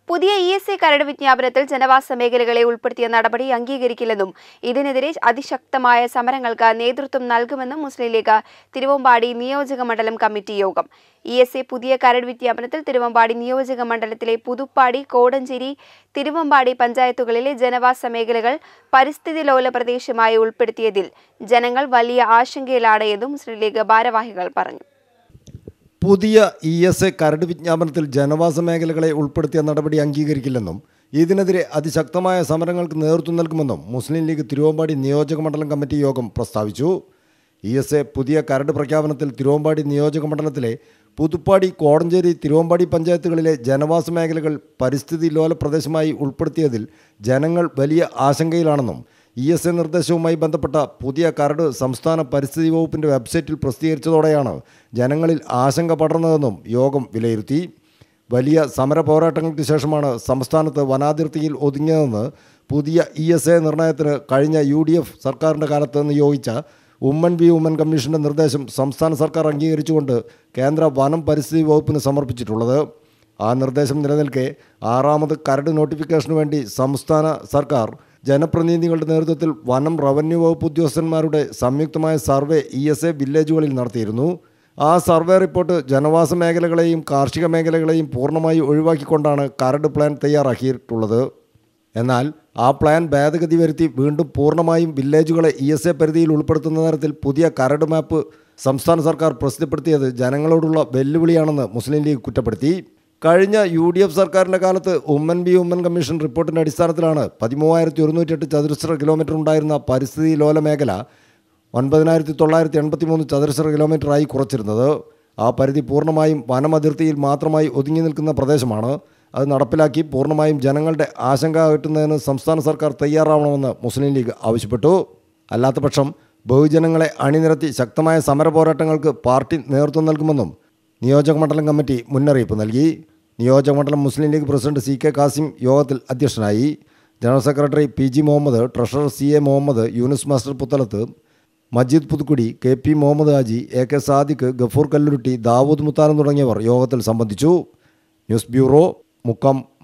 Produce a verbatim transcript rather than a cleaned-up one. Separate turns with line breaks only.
പുതിയ E S A കരട് വിജ്ഞാപനത്തിൽ ജനവാസ മേഖലകളെ ഉൾപ്പെടുത്തിയ നടപടി അംഗീകരിക്കില്ലെന്നും ഇതിനെതിരെ അതിശക്തമായ സമരങ്ങൾക്ക് നേതൃത്വം നൽകുമെന്നും മുസ്ലിം ലീഗ് തിരുവമ്പാടി നിയോജക മണ്ഡലം കമ്മിറ്റി യോഗം. ഇ എസ് എ പുതിയ കരട് വിജ്ഞാപനത്തിൽ തിരുവമ്പാടി നിയോജക മണ്ഡലത്തിലെ പുതുപ്പാടി, കോടഞ്ചേരി, തിരുവമ്പാടി പഞ്ചായത്തുകളിലെ ജനവാസ മേഖലകൾ പരിസ്ഥിതി ലോല പ്രദേശമായി ഉൾപ്പെടുത്തിയതിൽ ജനങ്ങൾ വലിയ ആശങ്കയിലാണ് എന്നും മുസ്ലിം ലീഗ് ഭാരവാഹികൾ പറഞ്ഞു.
പുതിയ ഇ എസ് എ കരട് വിജ്ഞാപനത്തിൽ ജനവാസ മേഖലകളെ ഉൾപ്പെടുത്തിയ നടപടി അംഗീകരിക്കില്ലെന്നും ഇതിനെതിരെ അതിശക്തമായ സമരങ്ങൾക്ക് നേതൃത്വം നൽകുമെന്നും മുസ്ലിം ലീഗ് തിരുവമ്പാടി നിയോജക മണ്ഡലം കമ്മിറ്റി യോഗം പ്രസ്താവിച്ചു. ഇ എസ് എ പുതിയ കരട് പ്രഖ്യാപനത്തിൽ തിരുവമ്പാടി നിയോജക മണ്ഡലത്തിലെ പുതുപ്പാടി, കോടഞ്ചേരി, തിരുവമ്പാടി പഞ്ചായത്തുകളിലെ ജനവാസ മേഖലകൾ പരിസ്ഥിതി ലോല പ്രദേശമായി ഉൾപ്പെടുത്തിയതിൽ ജനങ്ങൾ വലിയ ആശങ്കയിലാണെന്നും ഇ എസ് എ നിർദ്ദേശവുമായി ബന്ധപ്പെട്ട പുതിയ കരട് സംസ്ഥാന പരിസ്ഥിതി വകുപ്പിൻ്റെ വെബ്സൈറ്റിൽ പ്രസിദ്ധീകരിച്ചതോടെയാണ് ജനങ്ങളിൽ ആശങ്ക പടർന്നതെന്നും യോഗം വിലയിരുത്തി. വലിയ സമര പോരാട്ടങ്ങൾക്ക് ശേഷമാണ് സംസ്ഥാനത്ത് വനാതിർത്തിയിൽ ഒതുങ്ങിയതെന്ന് പുതിയ ഇ എസ് എ നിർണയത്തിന് കഴിഞ്ഞ യു ഡി എഫ് സർക്കാരിൻ്റെ കാലത്ത് നിയോഗിച്ച ഉമ്മൻ വി ഉമ്മൻ കമ്മീഷൻ്റെ നിർദ്ദേശം സംസ്ഥാന സർക്കാർ അംഗീകരിച്ചുകൊണ്ട് കേന്ദ്ര വനം പരിസ്ഥിതി വകുപ്പിന് സമർപ്പിച്ചിട്ടുള്ളത്. ആ നിർദ്ദേശം നിലനിൽക്കെ ആറാമത് കരട് നോട്ടിഫിക്കേഷനു വേണ്ടി സംസ്ഥാന സർക്കാർ ജനപ്രതിനിധികളുടെ നേതൃത്വത്തിൽ വനം റവന്യൂ വകുപ്പ് ഉദ്യോഗസ്ഥന്മാരുടെ സംയുക്തമായ സർവേ ഇ എസ് എ വില്ലേജുകളിൽ നടത്തിയിരുന്നു. ആ സർവേ റിപ്പോർട്ട് ജനവാസ മേഖലകളെയും കാർഷിക മേഖലകളെയും പൂർണ്ണമായി ഒഴിവാക്കിക്കൊണ്ടാണ് കരട് പ്ലാൻ തയ്യാറാക്കിയിട്ടുള്ളത്. എന്നാൽ ആ പ്ലാൻ ഭേദഗതി വരുത്തി വീണ്ടും പൂർണ്ണമായും വില്ലേജുകളെ ഇ എസ് എ പരിധിയിൽ ഉൾപ്പെടുത്തുന്ന തരത്തിൽ പുതിയ കരട് മാപ്പ് സംസ്ഥാന സർക്കാർ പ്രസിദ്ധപ്പെടുത്തിയത് ജനങ്ങളോടുള്ള വെല്ലുവിളിയാണെന്ന് മുസ്ലിം ലീഗ് കുറ്റപ്പെടുത്തി. കഴിഞ്ഞ യു ഡി എഫ് സർക്കാരിൻ്റെ കാലത്ത് ഉമ്മൻ ബി ഉമ്മൻ കമ്മീഷൻ റിപ്പോർട്ടിൻ്റെ അടിസ്ഥാനത്തിലാണ് പതിമൂവായിരത്തി ഒരുന്നൂറ്റെട്ട് ചതുരശ്ര കിലോമീറ്റർ ഉണ്ടായിരുന്ന പരിസ്ഥിതി ലോല മേഖല ഒൻപതിനായിരത്തി തൊള്ളായിരത്തി എൺപത്തി മൂന്ന് ചതുരശ്ര കിലോമീറ്ററായി കുറച്ചിരുന്നത്. ആ പരിധി പൂർണ്ണമായും വനമതിർത്തിയിൽ മാത്രമായി ഒതുങ്ങി നിൽക്കുന്ന പ്രദേശമാണ്. അത് നടപ്പിലാക്കി പൂർണ്ണമായും ജനങ്ങളുടെ ആശങ്ക അകറ്റുന്നതിന് സംസ്ഥാന സർക്കാർ തയ്യാറാവണമെന്ന് മുസ്ലിം ലീഗ് ആവശ്യപ്പെട്ടു. അല്ലാത്തപക്ഷം ബഹുജനങ്ങളെ അണിനിരത്തി ശക്തമായ സമര പോരാട്ടങ്ങൾക്ക് പാർട്ടി നേതൃത്വം നൽകുമെന്നും നിയോജക മണ്ഡലം കമ്മിറ്റി മുന്നറിയിപ്പ് നൽകി. നിയോജക മണ്ഡലം Muslim League president C K Kasim യോഗത്തിൽ അധ്യക്ഷനായി. General secretary P G Muhammad, treasurer C A Muhammad, Yunus master Puthalath, Majeed Puthukkudi, K P Muhammad Haji, A K Sadiq, Gafoor Kallurutti, Dawood Muthanam തുടങ്ങിയവർ യോഗത്തിൽ സംബന്ധിച്ചു. News bureau, Mukkam.